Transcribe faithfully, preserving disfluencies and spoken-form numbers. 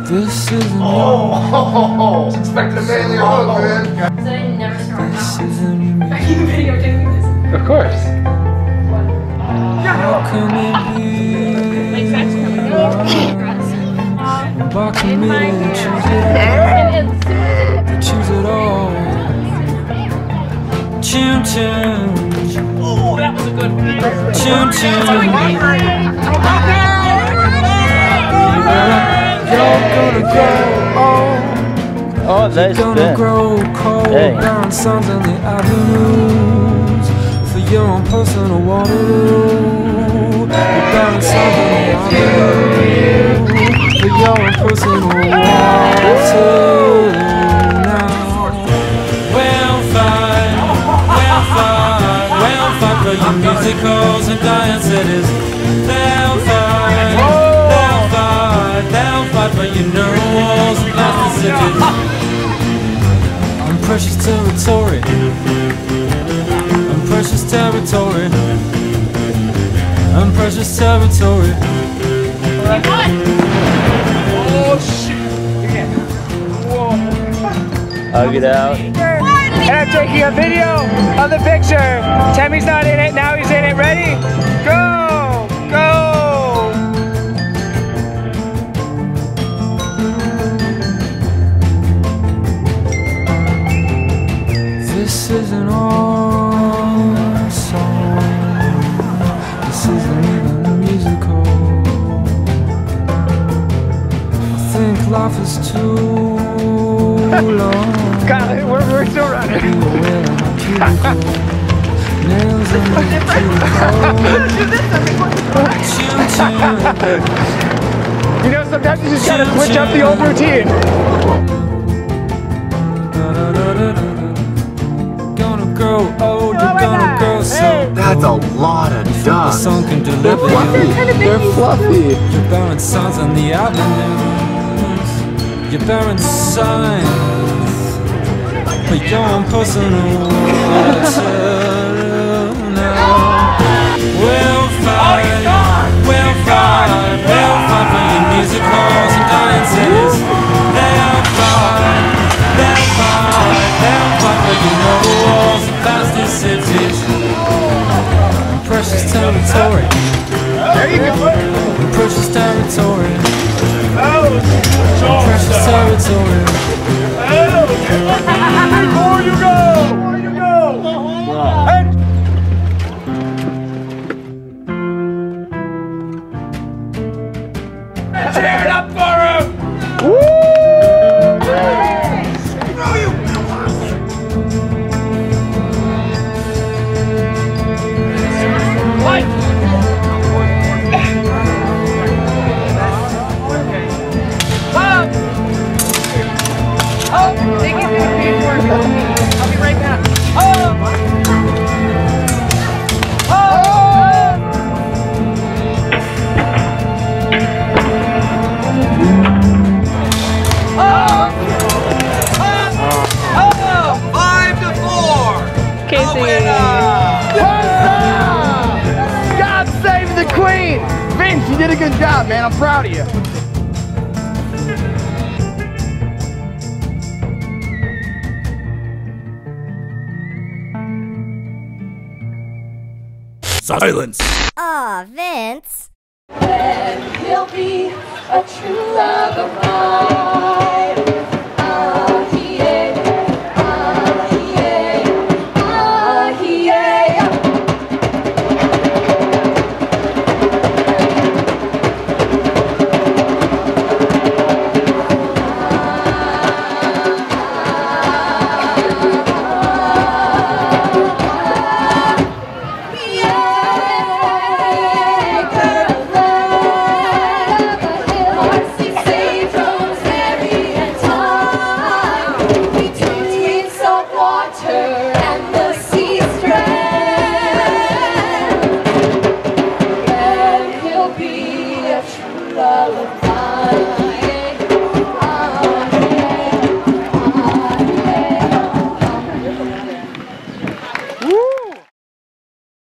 This isn't oh, expected a failure hook, man. So I never start This out. isn't Are you videotaping this? Of course. How can it be? Like sex coming up. By committing to choose it all, to choose it all. Chim chim. Oh, that was a good one. Chim chim. You're gonna grow old. Oh, that's You're gonna grow cold. Hey. Down sons in the avenues for your own personal Waterloo. You're down sons in the avenues for your own personal Waterloo. Now, well fine, well fine, well fine for your musicals and dance cities. Well fine, well fine, well fine for your neural walls and plastic cities. I'm precious territory. I'm precious territory. I'm precious territory. Oh, shit. Again. Whoa. Hug it out. And I'm taking a video of the picture. Tammy's not in it, now he's in it. Ready? Go! Go! This isn't all a song. This isn't even a musical. I think life is too long. God, we're, we're still running. You were wearing a cuticle. Nails in the cuticle. You know, sometimes you just gotta switch up the old routine. Gonna grow old, you're gonna grow so. That's a lot of The dust. song can deliver Fluffy. They're fluffy. You're bearing signs on the avenues. You're bearing signs for your own personal Waterloo now. We'll fight, we'll fight, we'll fight for your music halls and dances. They'll fight, they'll fight, they'll fight for your noble walls and plastic cities. Precious territory. There you go. Precious territory. Precious territory. Before you go! Before you go! And Tear it up for him! I'll be right back. Five to four! Casey. God save the Queen! Vince, you did a good job, man. I'm proud of you. Silence! Aw, Vince. Then he'll be a true love of mine. Ah, yeah, ah, yeah, ah, yeah. And the sea strand, and he'll be a true love.